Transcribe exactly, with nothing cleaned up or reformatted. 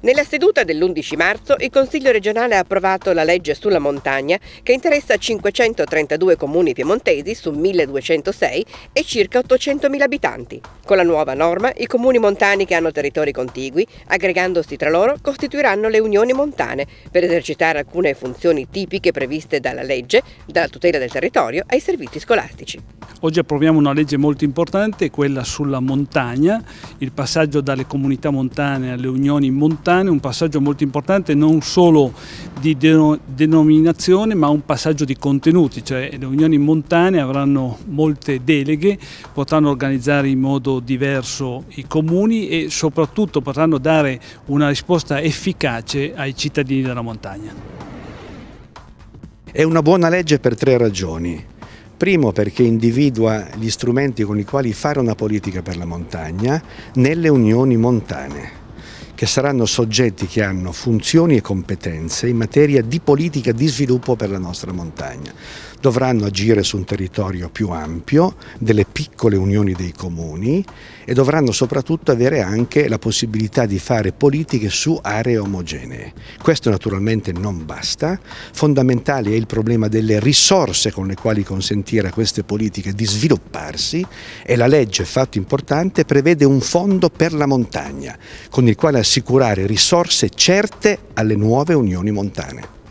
Nella seduta dell'undici marzo il Consiglio regionale ha approvato la legge sulla montagna che interessa cinquecentotrentadue comuni piemontesi su milleduecentosei e circa ottocentomila abitanti. Con la nuova norma i comuni montani che hanno territori contigui, aggregandosi tra loro, costituiranno le unioni montane per esercitare alcune funzioni tipiche previste dalla legge, dalla tutela del territorio ai servizi scolastici. Oggi approviamo una legge molto importante, quella sulla montagna, il passaggio dalle comunità montane alle unioni montane, un passaggio molto importante non solo di denominazione ma un passaggio di contenuti, cioè le unioni montane avranno molte deleghe, potranno organizzare in modo diverso i comuni e soprattutto potranno dare una risposta efficace ai cittadini della montagna. È una buona legge per tre ragioni. Primo, perché individua gli strumenti con i quali fare una politica per la montagna nelle unioni montane, che saranno soggetti che hanno funzioni e competenze in materia di politica di sviluppo per la nostra montagna. Dovranno agire su un territorio più ampio, delle piccole unioni dei comuni, e dovranno soprattutto avere anche la possibilità di fare politiche su aree omogenee. Questo naturalmente non basta, fondamentale è il problema delle risorse con le quali consentire a queste politiche di svilupparsi, e la legge, fatto importante, prevede un fondo per la montagna con il quale assicurare risorse certe alle nuove unioni montane.